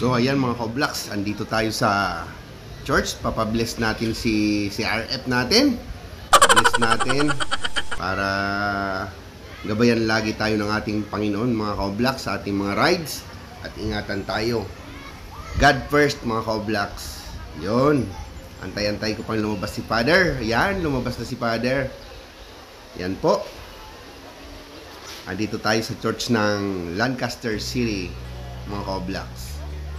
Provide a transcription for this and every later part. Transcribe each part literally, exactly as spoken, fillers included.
So ayan mga ka-vlogs, andito tayo sa church. Papabless natin si si R F natin. Bless natin para gabayan lagi tayo ng ating Panginoon mga ka-vlogs sa ating mga rides at ingatan tayo. God first mga ka-vlogs. Yun. Antay-antay ko pang lumabas si Father. Ayan, lumabas na si Father. Yan po. Andito tayo sa church ng Lancaster City mga ka-vlogs.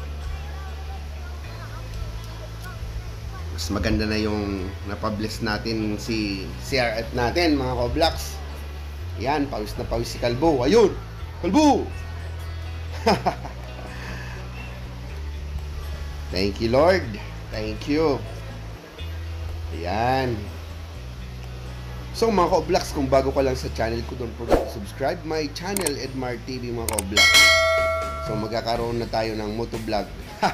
Mas maganda na yung napabless natin si C R F natin mga ka-vlogs. Yan, pawis na pawis si Kalbo. Ayun, Kalbo! Thank you Lord. Thank you. Ayan. So mga ka-vlogs, kung bago ka lang sa channel ko, don't forget to subscribe my channel, Edmar T V mga ka-vlogs. So magkakaroon na tayo ng motovlog.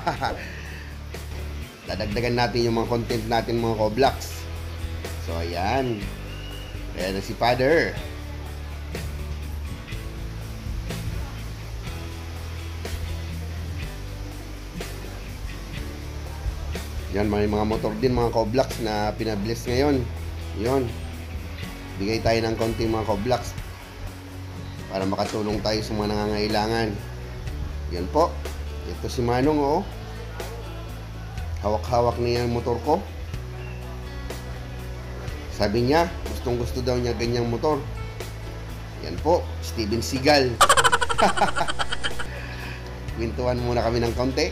Dadagdagan natin yung mga content natin mga ka-vlogs. So ayan. Ayan na si Father. Yan, may mga motor din mga ka-vlogs na pinabless ngayon. Yun. Bigay tayo ng konting mga ka-vlogs para makatulong tayo sa mga nangangailangan. Yan po. Ito si Manong oh. Hawak-hawak niya yung motor ko. Sabi niya, gustong gusto daw niya ganyang motor. Yan po, Steven Seagal. Kwintuhan muna kami ng konti.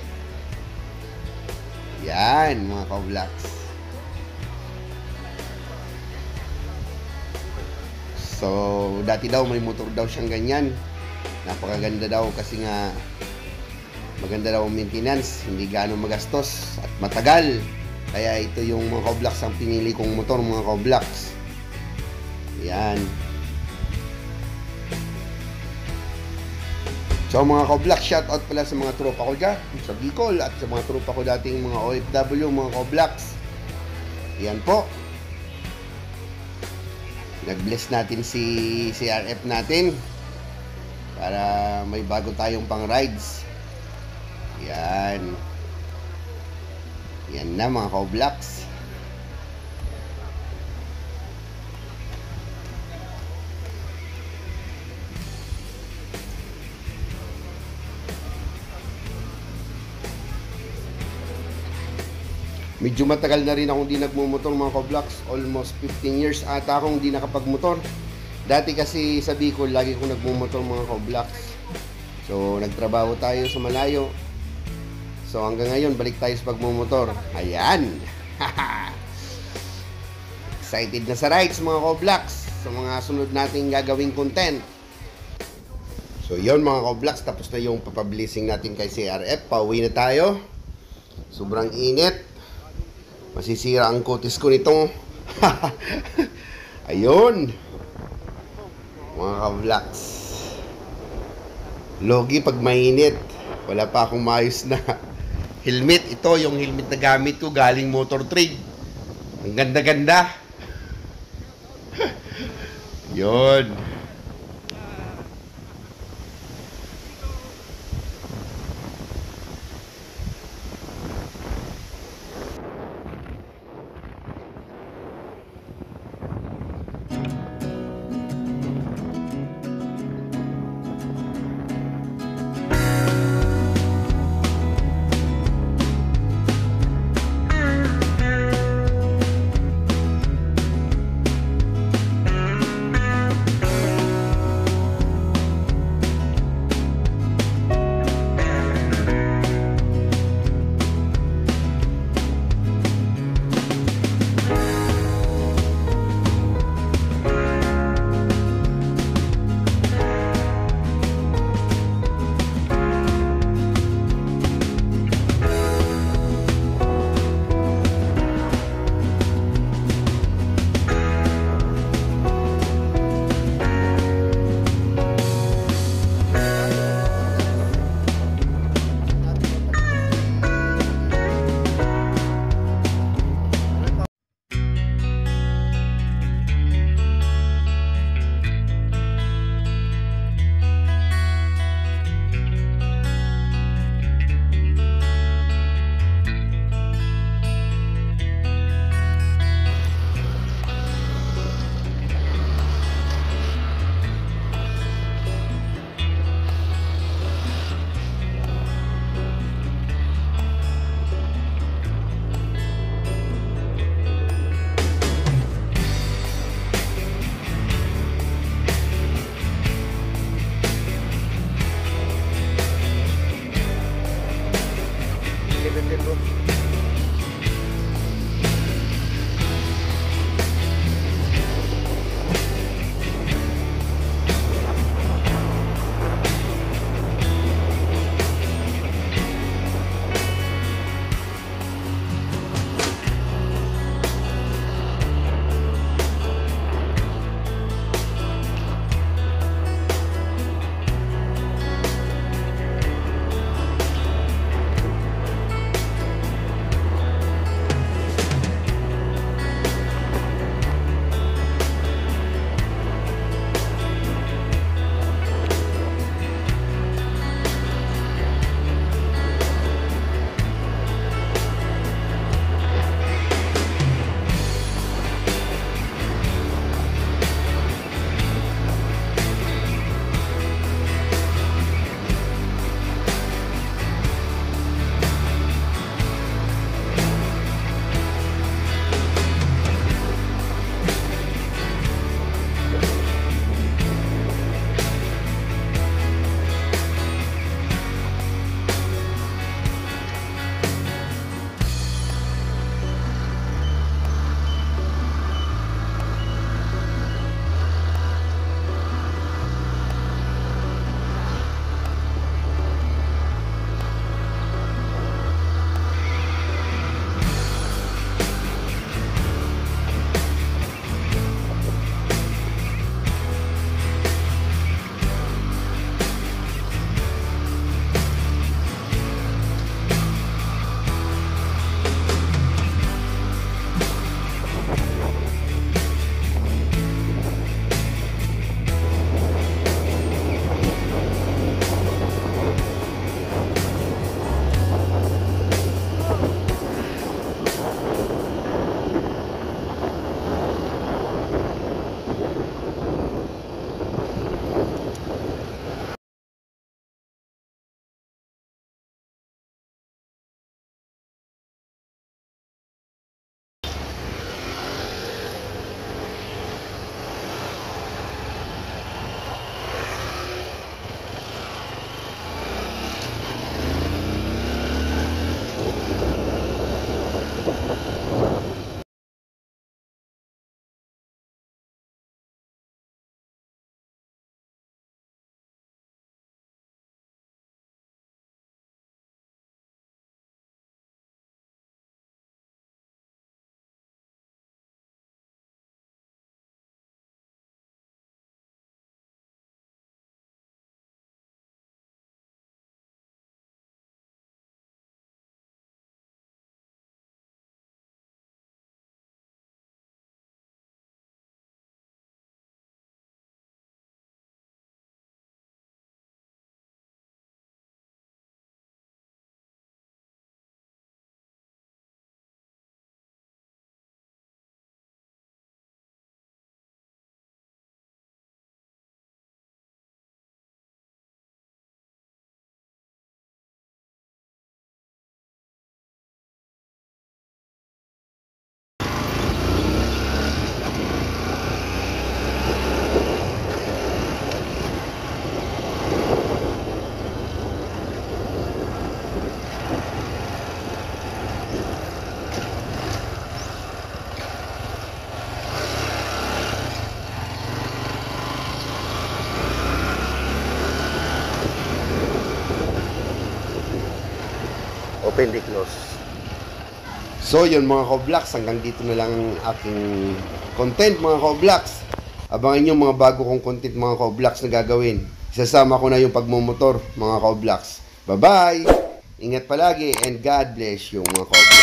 Yan, mga ka-vlogs. So, dati daw may motor daw siyang ganyan. Napakaganda daw kasi nga maganda daw ang maintenance, hindi gaano magastos at matagal. Kaya ito yung mga ka-vlogs ang pinili kong motor mga ka-vlogs. Yan. So mga ka-vlogs, shoutout pala sa mga tropa ko dyan sa Bicol at sa mga tropa ko dating mga O F W mga ka-vlogs. Yan po. Nag-bless natin si C R F natin para may bago tayong pang rides. Yan. Yan na mga ka-vlogs. Medyo matagal na rin akong di nagmumotor mga ka-vlogs. Almost fifteen years ata akong di nakapagmotor. Dati kasi sa Bicol, lagi akong nagmumotor mga ka-vlogs. So, nagtrabaho tayo sa malayo. So hanggang ngayon, balik tayo sa pagmumotor. Ayan. Excited na sa rides mga ka-vlogs, sa mga sunod nating gagawing content. So yun mga ka-vlogs, tapos na yung papablessing natin kay C R F. Pauwi na tayo. Sobrang init. Masisira ang kutis ko nito. Ayun. Mga ka-vlogs, logi pag mainit. Wala pa akong maayos na helmet. Ito yung helmet na gamit ko galing Motor Trade. Ang ganda-ganda. Yun. So yun mga Koblaks, hanggang dito na lang ang aking content mga Koblaks. Abangan nyo mga bago kong content mga Koblaks na gagawin. Isasama ko na yung pagmumotor mga Koblaks. Bye bye! Ingat palagi and God bless you mga Koblaks.